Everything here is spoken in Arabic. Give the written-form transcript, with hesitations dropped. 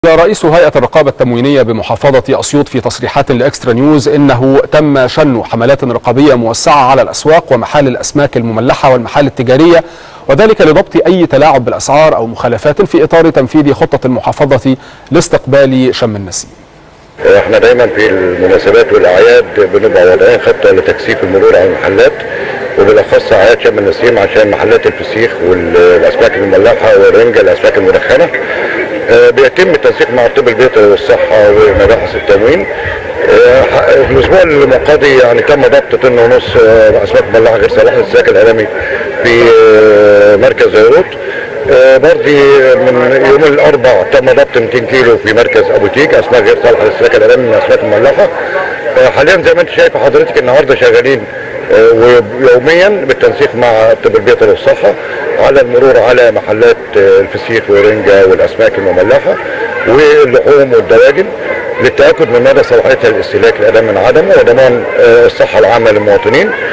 رئيس هيئة الرقابة التموينية بمحافظة أسيوط في تصريحات لإكسترا نيوز إنه تم شن حملات رقابية موسعة على الأسواق ومحال الأسماك المملحة والمحال التجارية، وذلك لضبط أي تلاعب بالأسعار أو مخالفات في إطار تنفيذ خطة المحافظة لاستقبال شم النسيم. احنا دايما في المناسبات والاعياد بنبقى واضعين خطه لتكثيف المرور على المحلات، وبالاخص اعياد شم النسيم عشان محلات الفسيخ والاسماك المملحه والرنجه الاسماك المدخنه. بيتم التنسيق مع الطب البيطري والصحه ومباحث التموين. الاسبوع الماضي يعني تم ضبط طن ونص اسماك مملحه غير صالحه للسمك العالمي في مركز زيروت. برضه من يوم الاربعاء تم ضبط 200 كيلو في مركز ابو تيج اسماك غير صالحه للسمك العالمي من الاسماك المملحه. حاليا زي ما انت شايف حضرتك النهارده شغالين ويوميا بالتنسيق مع الطب البيطري والصحه على المرور على محلات الفسيخ والرنجه والاسماك المملحه واللحوم والدواجن للتاكد من مدى صلاحيتها للاستهلاك الادم من عدمه وضمان الصحه العامه للمواطنين.